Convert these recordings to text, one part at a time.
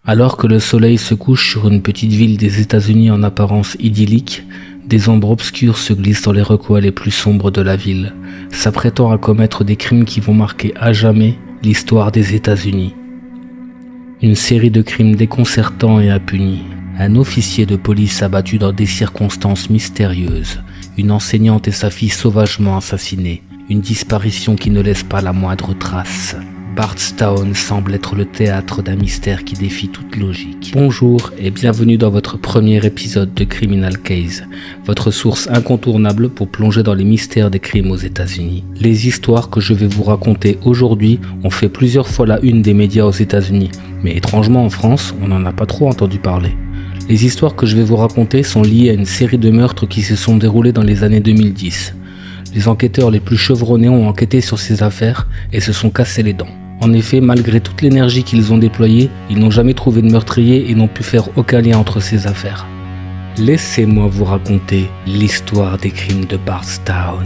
Alors que le soleil se couche sur une petite ville des États-Unis en apparence idyllique, des ombres obscures se glissent dans les recoins les plus sombres de la ville, s'apprêtant à commettre des crimes qui vont marquer à jamais l'histoire des États-Unis. Une série de crimes déconcertants et impunis. Un officier de police abattu dans des circonstances mystérieuses. Une enseignante et sa fille sauvagement assassinées. Une disparition qui ne laisse pas la moindre trace. Bardstown semble être le théâtre d'un mystère qui défie toute logique. Bonjour et bienvenue dans votre premier épisode de Criminal Case, votre source incontournable pour plonger dans les mystères des crimes aux États-Unis. Les histoires que je vais vous raconter aujourd'hui ont fait plusieurs fois la une des médias aux États-Unis, mais étrangement en France, on n'en a pas trop entendu parler. Les histoires que je vais vous raconter sont liées à une série de meurtres qui se sont déroulés dans les années 2010. Les enquêteurs les plus chevronnés ont enquêté sur ces affaires et se sont cassés les dents. En effet, malgré toute l'énergie qu'ils ont déployée, ils n'ont jamais trouvé de meurtrier et n'ont pu faire aucun lien entre ces affaires. Laissez-moi vous raconter l'histoire des crimes de Bardstown.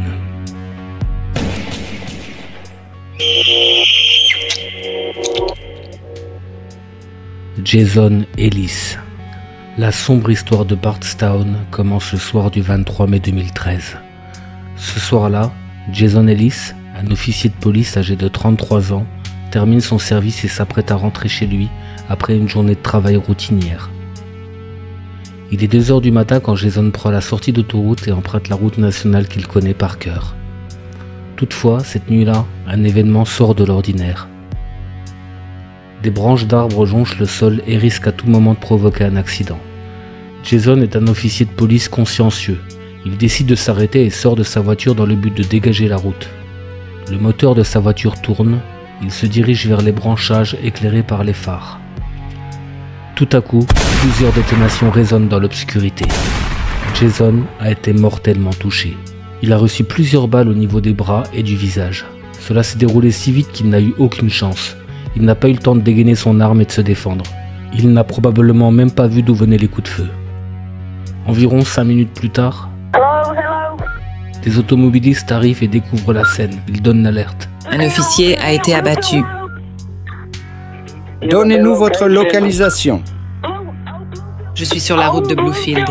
Jason Ellis. La sombre histoire de Bardstown commence le soir du 23 mai 2013. Ce soir-là, Jason Ellis, un officier de police âgé de 33 ans, termine son service et s'apprête à rentrer chez lui après une journée de travail routinière. Il est 2h du matin quand Jason prend la sortie d'autoroute et emprunte la route nationale qu'il connaît par cœur. Toutefois, cette nuit-là, un événement sort de l'ordinaire. Des branches d'arbres jonchent le sol et risquent à tout moment de provoquer un accident. Jason est un officier de police consciencieux. Il décide de s'arrêter et sort de sa voiture dans le but de dégager la route. Le moteur de sa voiture tourne. Il se dirige vers les branchages éclairés par les phares. Tout à coup, plusieurs détonations résonnent dans l'obscurité. Jason a été mortellement touché. Il a reçu plusieurs balles au niveau des bras et du visage. Cela s'est déroulé si vite qu'il n'a eu aucune chance. Il n'a pas eu le temps de dégainer son arme et de se défendre. Il n'a probablement même pas vu d'où venaient les coups de feu. Environ 5 minutes plus tard, des automobilistes arrivent et découvrent la scène. Ils donnent l'alerte. Un officier a été abattu. Donnez-nous votre localisation. Je suis sur la route de Bluefield.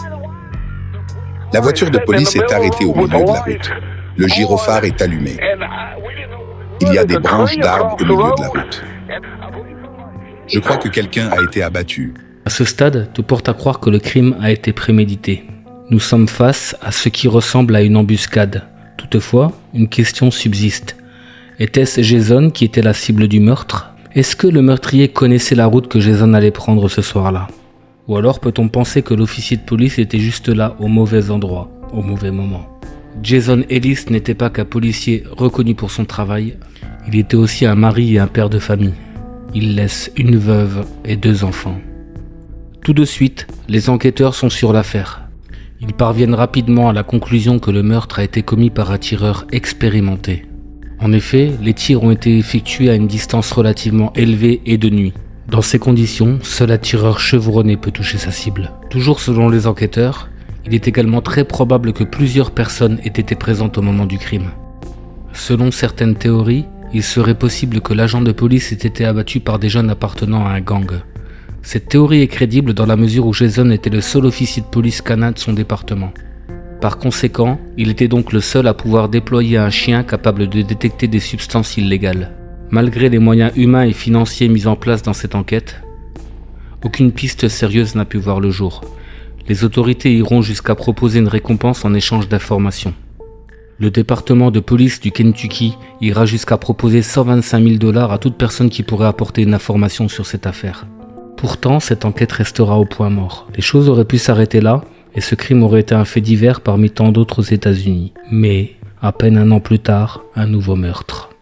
La voiture de police est arrêtée au milieu de la route. Le gyrophare est allumé. Il y a des branches d'arbres au milieu de la route. Je crois que quelqu'un a été abattu. À ce stade, tout porte à croire que le crime a été prémédité. Nous sommes face à ce qui ressemble à une embuscade. Toutefois, une question subsiste. Était-ce Jason qui était la cible du meurtre? Est-ce que le meurtrier connaissait la route que Jason allait prendre ce soir-là? Ou alors peut-on penser que l'officier de police était juste là au mauvais endroit, au mauvais moment? Jason Ellis n'était pas qu'un policier reconnu pour son travail, il était aussi un mari et un père de famille. Il laisse une veuve et 2 enfants. Tout de suite, les enquêteurs sont sur l'affaire. Ils parviennent rapidement à la conclusion que le meurtre a été commis par un tireur expérimenté. En effet, les tirs ont été effectués à une distance relativement élevée et de nuit. Dans ces conditions, seul un tireur chevronné peut toucher sa cible. Toujours selon les enquêteurs, il est également très probable que plusieurs personnes aient été présentes au moment du crime. Selon certaines théories, il serait possible que l'agent de police ait été abattu par des jeunes appartenant à un gang. Cette théorie est crédible dans la mesure où Jason était le seul officier de police canin de son département. Par conséquent, il était donc le seul à pouvoir déployer un chien capable de détecter des substances illégales. Malgré les moyens humains et financiers mis en place dans cette enquête, aucune piste sérieuse n'a pu voir le jour. Les autorités iront jusqu'à proposer une récompense en échange d'informations. Le département de police du Kentucky ira jusqu'à proposer 125 000 $ à toute personne qui pourrait apporter une information sur cette affaire. Pourtant, cette enquête restera au point mort. Les choses auraient pu s'arrêter là, et ce crime aurait été un fait divers parmi tant d'autres aux États-Unis. Mais, à peine un an plus tard, un nouveau meurtre.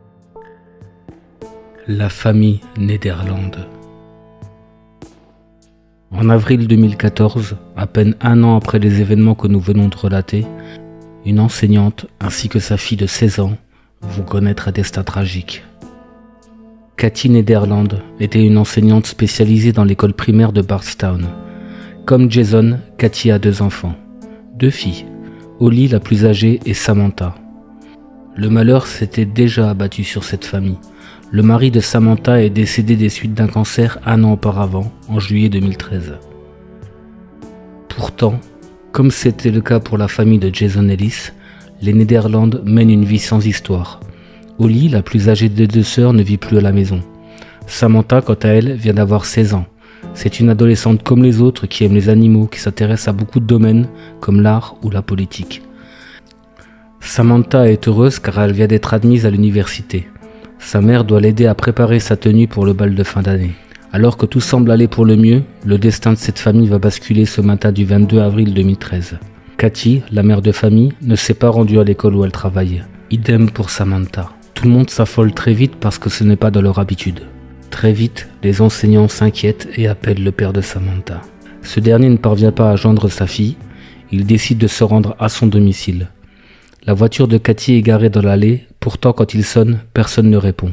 La famille Nederland. En avril 2014, à peine un an après les événements que nous venons de relater, une enseignante ainsi que sa fille de 16 ans vont connaître un destin tragique. Kathy Nederland était une enseignante spécialisée dans l'école primaire de Bardstown. Comme Jason, Kathy a 2 enfants, 2 filles, Holly la plus âgée et Samantha. Le malheur s'était déjà abattu sur cette famille. Le mari de Samantha est décédé des suites d'un cancer un an auparavant, en juillet 2013. Pourtant, comme c'était le cas pour la famille de Jason Ellis, les Nederlanden mènent une vie sans histoire. Holly, la plus âgée des deux sœurs, ne vit plus à la maison. Samantha, quant à elle, vient d'avoir 16 ans. C'est une adolescente comme les autres qui aime les animaux, qui s'intéresse à beaucoup de domaines comme l'art ou la politique. Samantha est heureuse car elle vient d'être admise à l'université. Sa mère doit l'aider à préparer sa tenue pour le bal de fin d'année. Alors que tout semble aller pour le mieux, le destin de cette famille va basculer ce matin du 22 avril 2013. Cathy, la mère de famille, ne s'est pas rendue à l'école où elle travaillait. Idem pour Samantha. Tout le monde s'affole très vite parce que ce n'est pas de leur habitude. Très vite, les enseignants s'inquiètent et appellent le père de Samantha. Ce dernier ne parvient pas à joindre sa fille. Il décide de se rendre à son domicile. La voiture de Cathy est garée dans l'allée, pourtant quand il sonne, personne ne répond.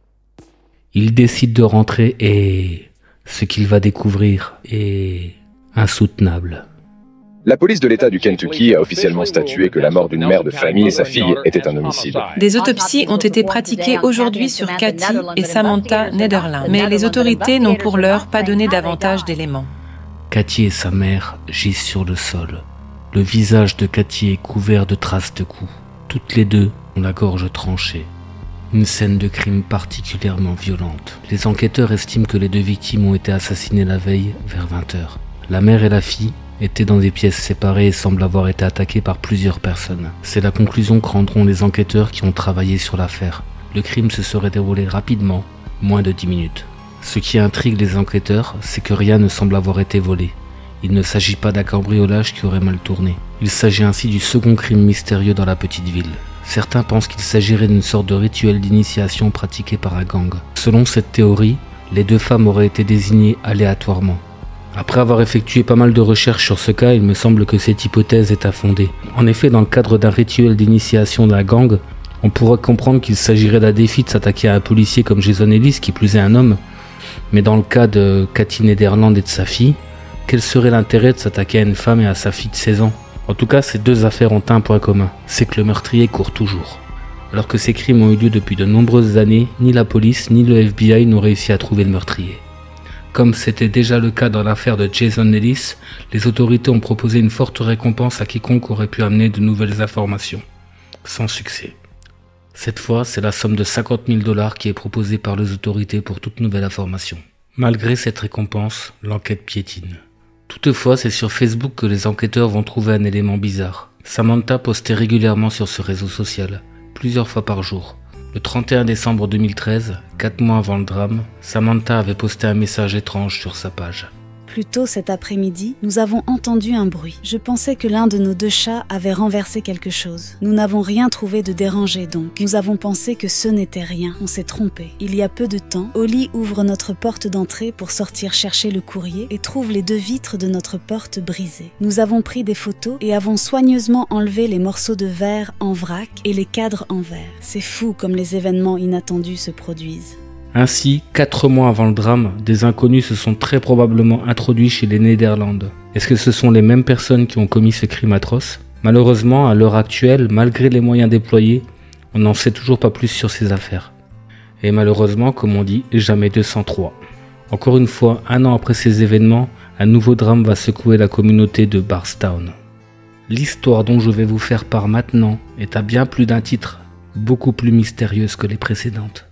Il décide de rentrer et ce qu'il va découvrir est insoutenable. La police de l'État du Kentucky a officiellement statué que la mort d'une mère de famille et sa fille était un homicide. Des autopsies ont été pratiquées aujourd'hui sur Cathy et Samantha Nederland, mais les autorités n'ont pour l'heure pas donné davantage d'éléments. Cathy et sa mère gisent sur le sol. Le visage de Cathy est couvert de traces de coups. Toutes les deux ont la gorge tranchée. Une scène de crime particulièrement violente. Les enquêteurs estiment que les deux victimes ont été assassinées la veille vers 20h. La mère et la fille étaient dans des pièces séparées et semblent avoir été attaquées par plusieurs personnes. C'est la conclusion que rendront les enquêteurs qui ont travaillé sur l'affaire. Le crime se serait déroulé rapidement, moins de 10 minutes. Ce qui intrigue les enquêteurs, c'est que rien ne semble avoir été volé. Il ne s'agit pas d'un cambriolage qui aurait mal tourné. Il s'agit ainsi du second crime mystérieux dans la petite ville. Certains pensent qu'il s'agirait d'une sorte de rituel d'initiation pratiqué par un gang. Selon cette théorie, les deux femmes auraient été désignées aléatoirement. Après avoir effectué pas mal de recherches sur ce cas, il me semble que cette hypothèse est infondée. En effet, dans le cadre d'un rituel d'initiation d'un gang, on pourrait comprendre qu'il s'agirait d'un défi de s'attaquer à un policier comme Jason Ellis, qui plus est un homme. Mais dans le cas de Cathy Nederland et de sa fille, quel serait l'intérêt de s'attaquer à une femme et à sa fille de 16 ans? En tout cas, ces deux affaires ont un point commun, c'est que le meurtrier court toujours. Alors que ces crimes ont eu lieu depuis de nombreuses années, ni la police ni le FBI n'ont réussi à trouver le meurtrier. Comme c'était déjà le cas dans l'affaire de Jason Ellis, les autorités ont proposé une forte récompense à quiconque aurait pu amener de nouvelles informations. Sans succès. Cette fois, c'est la somme de 50 000 $ qui est proposée par les autorités pour toute nouvelle information. Malgré cette récompense, l'enquête piétine. Toutefois, c'est sur Facebook que les enquêteurs vont trouver un élément bizarre. Samantha postait régulièrement sur ce réseau social, plusieurs fois par jour. Le 31 décembre 2013, 4 mois avant le drame, Samantha avait posté un message étrange sur sa page. Plus tôt cet après-midi, nous avons entendu un bruit. Je pensais que l'un de nos deux chats avait renversé quelque chose. Nous n'avons rien trouvé de dérangé donc. Nous avons pensé que ce n'était rien. On s'est trompé. Il y a peu de temps, Holly ouvre notre porte d'entrée pour sortir chercher le courrier et trouve les deux vitres de notre porte brisées. Nous avons pris des photos et avons soigneusement enlevé les morceaux de verre en vrac et les cadres en verre. C'est fou comme les événements inattendus se produisent. Ainsi, 4 mois avant le drame, des inconnus se sont très probablement introduits chez les Nederlanden. Est-ce que ce sont les mêmes personnes qui ont commis ce crime atroce? Malheureusement, à l'heure actuelle, malgré les moyens déployés, on n'en sait toujours pas plus sur ces affaires. Et malheureusement, comme on dit, jamais 203. Encore une fois, un an après ces événements, un nouveau drame va secouer la communauté de Bardstown. L'histoire dont je vais vous faire part maintenant est à bien plus d'un titre, beaucoup plus mystérieuse que les précédentes.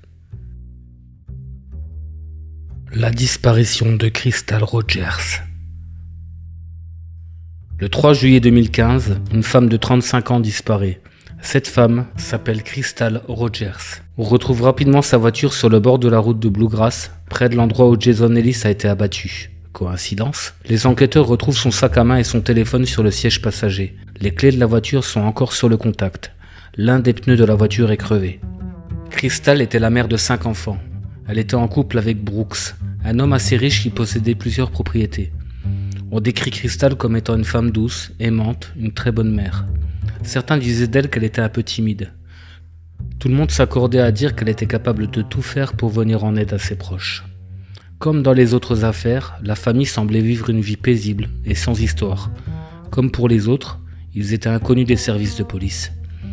La disparition de Crystal Rogers. Le 3 juillet 2015, une femme de 35 ans disparaît. Cette femme s'appelle Crystal Rogers. On retrouve rapidement sa voiture sur le bord de la route de Bluegrass, près de l'endroit où Jason Ellis a été abattu. Coïncidence? Les enquêteurs retrouvent son sac à main et son téléphone sur le siège passager. Les clés de la voiture sont encore sur le contact. L'un des pneus de la voiture est crevé. Crystal était la mère de 5 enfants. Elle était en couple avec Brooks, un homme assez riche qui possédait plusieurs propriétés. On décrit Crystal comme étant une femme douce, aimante, une très bonne mère. Certains disaient d'elle qu'elle était un peu timide. Tout le monde s'accordait à dire qu'elle était capable de tout faire pour venir en aide à ses proches. Comme dans les autres affaires, la famille semblait vivre une vie paisible et sans histoire. Comme pour les autres, ils étaient inconnus des services de police.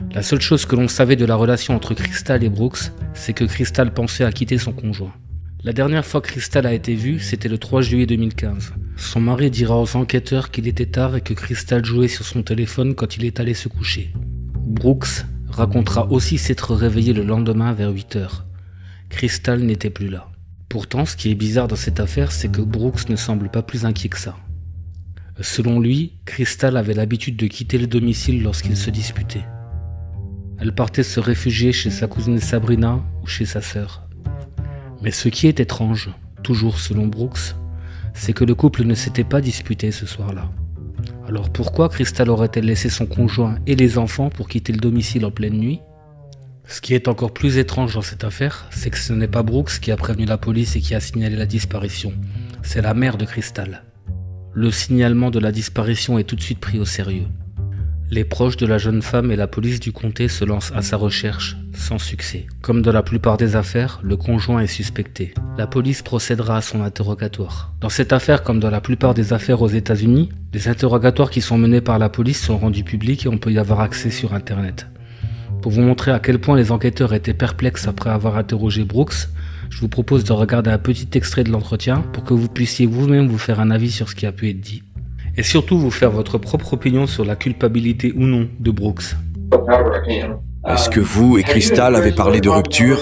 La seule chose que l'on savait de la relation entre Crystal et Brooks, c'est que Crystal pensait à quitter son conjoint. La dernière fois que Crystal a été vue, c'était le 3 juillet 2015. Son mari dira aux enquêteurs qu'il était tard et que Crystal jouait sur son téléphone quand il est allé se coucher. Brooks racontera aussi s'être réveillé le lendemain vers 8h. Crystal n'était plus là. Pourtant, ce qui est bizarre dans cette affaire, c'est que Brooks ne semble pas plus inquiet que ça. Selon lui, Crystal avait l'habitude de quitter le domicile lorsqu'ils se disputaient. Elle partait se réfugier chez sa cousine Sabrina ou chez sa sœur. Mais ce qui est étrange, toujours selon Brooks, c'est que le couple ne s'était pas disputé ce soir-là. Alors pourquoi Crystal aurait-elle laissé son conjoint et les enfants pour quitter le domicile en pleine nuit? Ce qui est encore plus étrange dans cette affaire, c'est que ce n'est pas Brooks qui a prévenu la police et qui a signalé la disparition, c'est la mère de Crystal. Le signalement de la disparition est tout de suite pris au sérieux. Les proches de la jeune femme et la police du comté se lancent à sa recherche, sans succès. Comme dans la plupart des affaires, le conjoint est suspecté. La police procédera à son interrogatoire. Dans cette affaire, comme dans la plupart des affaires aux États-Unis, les interrogatoires qui sont menés par la police sont rendus publics et on peut y avoir accès sur Internet. Pour vous montrer à quel point les enquêteurs étaient perplexes après avoir interrogé Brooks, je vous propose de regarder un petit extrait de l'entretien pour que vous puissiez vous-même vous faire un avis sur ce qui a pu être dit. Et surtout vous faire votre propre opinion sur la culpabilité ou non de Brooks. Est-ce que vous et Crystal avez parlé de rupture?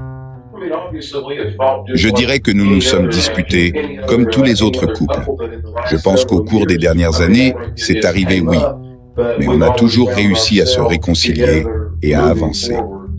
Je dirais que nous nous sommes disputés comme tous les autres couples. Je pense qu'au cours des dernières années, c'est arrivé, oui. Mais on a toujours réussi à se réconcilier et à avancer.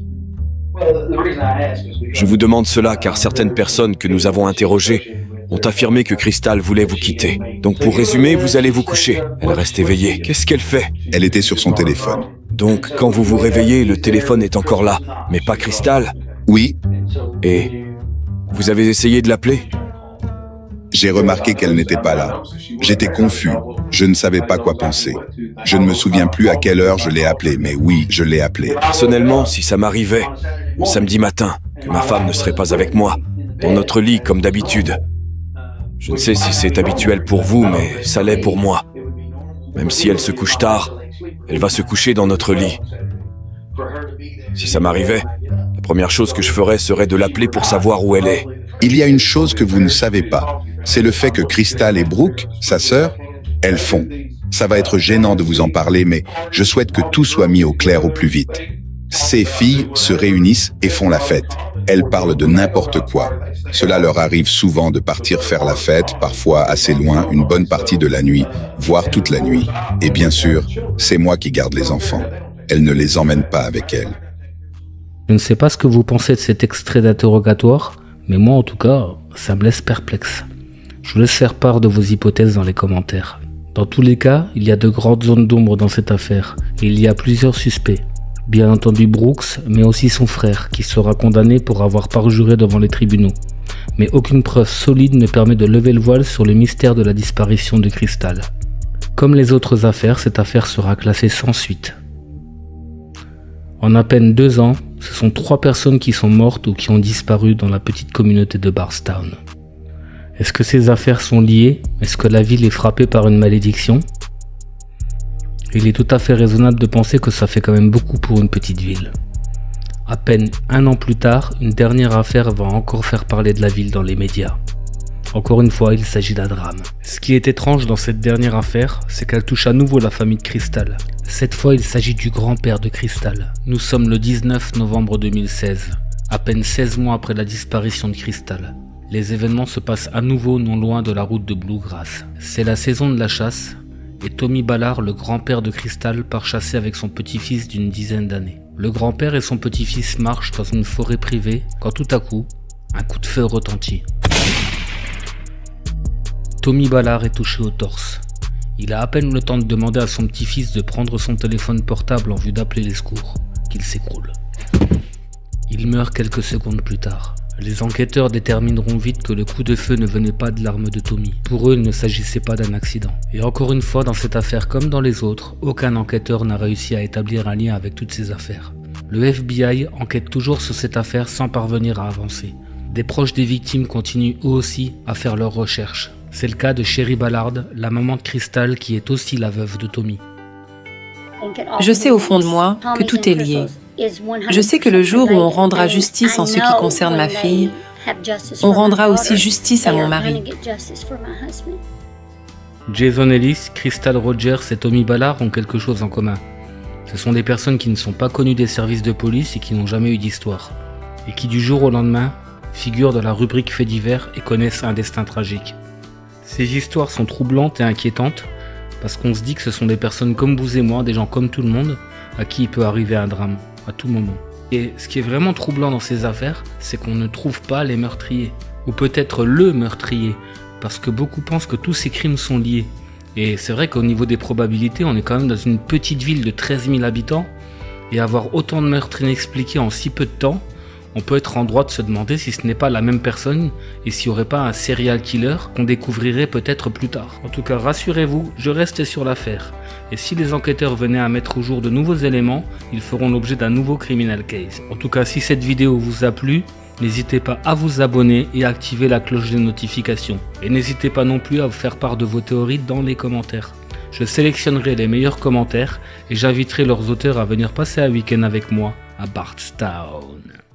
Je vous demande cela car certaines personnes que nous avons interrogées ont affirmé que Crystal voulait vous quitter. Donc pour résumer, vous allez vous coucher. Elle reste éveillée. Qu'est-ce qu'elle fait? Elle était sur son téléphone. Donc quand vous vous réveillez, le téléphone est encore là, mais pas Crystal? Oui. Et vous avez essayé de l'appeler? J'ai remarqué qu'elle n'était pas là. J'étais confus. Je ne savais pas quoi penser. Je ne me souviens plus à quelle heure je l'ai appelée, mais oui, je l'ai appelée. Personnellement, si ça m'arrivait, le samedi matin, que ma femme ne serait pas avec moi, dans notre lit comme d'habitude. Je ne sais si c'est habituel pour vous, mais ça l'est pour moi. Même si elle se couche tard, elle va se coucher dans notre lit. Si ça m'arrivait, la première chose que je ferais serait de l'appeler pour savoir où elle est. Il y a une chose que vous ne savez pas, c'est le fait que Crystal et Brooke, sa sœur, elles font. Ça va être gênant de vous en parler, mais je souhaite que tout soit mis au clair au plus vite. Ces filles se réunissent et font la fête. Elles parlent de n'importe quoi. Cela leur arrive souvent de partir faire la fête, parfois assez loin, une bonne partie de la nuit, voire toute la nuit. Et bien sûr, c'est moi qui garde les enfants. Elles ne les emmènent pas avec elles. Je ne sais pas ce que vous pensez de cet extrait d'interrogatoire, mais moi en tout cas, ça me laisse perplexe. Je vous laisse faire part de vos hypothèses dans les commentaires. Dans tous les cas, il y a de grandes zones d'ombre dans cette affaire, et il y a plusieurs suspects. Bien entendu Brooks, mais aussi son frère, qui sera condamné pour avoir parjuré devant les tribunaux. Mais aucune preuve solide ne permet de lever le voile sur le mystère de la disparition de Crystal. Comme les autres affaires, cette affaire sera classée sans suite. En à peine 2 ans, ce sont 3 personnes qui sont mortes ou qui ont disparu dans la petite communauté de Bardstown. Est-ce que ces affaires sont liées? Est-ce que la ville est frappée par une malédiction? Il est tout à fait raisonnable de penser que ça fait quand même beaucoup pour une petite ville. À peine 1 an plus tard, une dernière affaire va encore faire parler de la ville dans les médias. Encore une fois, il s'agit d'un drame. Ce qui est étrange dans cette dernière affaire, c'est qu'elle touche à nouveau la famille de Crystal. Cette fois, il s'agit du grand-père de Crystal. Nous sommes le 19 novembre 2016, à peine 16 mois après la disparition de Crystal. Les événements se passent à nouveau non loin de la route de Bluegrass. C'est la saison de la chasse, et Tommy Ballard, le grand-père de Crystal, part chasser avec son petit-fils d'une dizaine d'années. Le grand-père et son petit-fils marchent dans une forêt privée quand tout à coup, un coup de feu retentit. Tommy Ballard est touché au torse. Il a à peine le temps de demander à son petit-fils de prendre son téléphone portable en vue d'appeler les secours, qu'il s'écroule. Il meurt quelques secondes plus tard. Les enquêteurs détermineront vite que le coup de feu ne venait pas de l'arme de Tommy. Pour eux, il ne s'agissait pas d'un accident. Et encore une fois, dans cette affaire comme dans les autres, aucun enquêteur n'a réussi à établir un lien avec toutes ces affaires. Le FBI enquête toujours sur cette affaire sans parvenir à avancer. Des proches des victimes continuent eux aussi à faire leurs recherches. C'est le cas de Sherry Ballard, la maman de Crystal qui est aussi la veuve de Tommy. Je sais au fond de moi que tout est lié. Je sais que le jour où on rendra justice en ce qui concerne ma fille, on rendra aussi justice à mon mari. Jason Ellis, Crystal Rogers et Tommy Ballard ont quelque chose en commun. Ce sont des personnes qui ne sont pas connues des services de police et qui n'ont jamais eu d'histoire, et qui du jour au lendemain figurent dans la rubrique faits divers et connaissent un destin tragique. Ces histoires sont troublantes et inquiétantes parce qu'on se dit que ce sont des personnes comme vous et moi, des gens comme tout le monde, à qui il peut arriver un drame, à tout moment. Et ce qui est vraiment troublant dans ces affaires, c'est qu'on ne trouve pas les meurtriers, ou peut-être le meurtrier, parce que beaucoup pensent que tous ces crimes sont liés. Et c'est vrai qu'au niveau des probabilités, on est quand même dans une petite ville de 13 000 habitants, et avoir autant de meurtres inexpliqués en si peu de temps, on peut être en droit de se demander si ce n'est pas la même personne et s'il n'y aurait pas un serial killer qu'on découvrirait peut-être plus tard. En tout cas, rassurez-vous, je reste sur l'affaire. Et si les enquêteurs venaient à mettre au jour de nouveaux éléments, ils feront l'objet d'un nouveau criminal case. En tout cas, si cette vidéo vous a plu, n'hésitez pas à vous abonner et à activer la cloche de notification. Et n'hésitez pas non plus à vous faire part de vos théories dans les commentaires. Je sélectionnerai les meilleurs commentaires et j'inviterai leurs auteurs à venir passer un week-end avec moi à Bardstown.